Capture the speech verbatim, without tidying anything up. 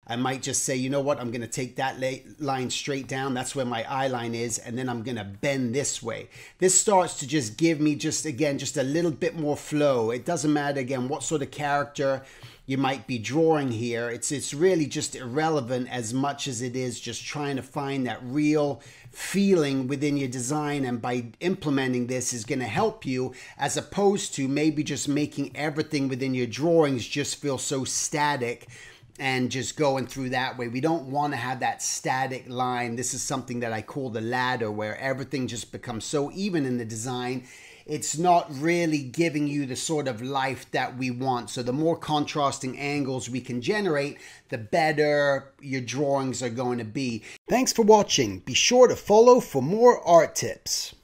I might just say, you know what, I'm going to take that line straight down. That's where my eye line is. And then I'm going to bend this way. This starts to just give me just, again, just a little bit more flow. It doesn't matter, again, what sort of character you might be drawing here. It's, it's really just irrelevant as much as it is just trying to find that real feeling within your design. And by implementing this is going to help you, as opposed to maybe just making everything within your drawings just feel so static and just going through that way. We don't want to have that static line. This is something that I call the ladder, where everything just becomes so even in the design. It's not really giving you the sort of life that we want. So the more contrasting angles we can generate, the better your drawings are going to be. Thanks for watching. Be sure to follow for more art tips.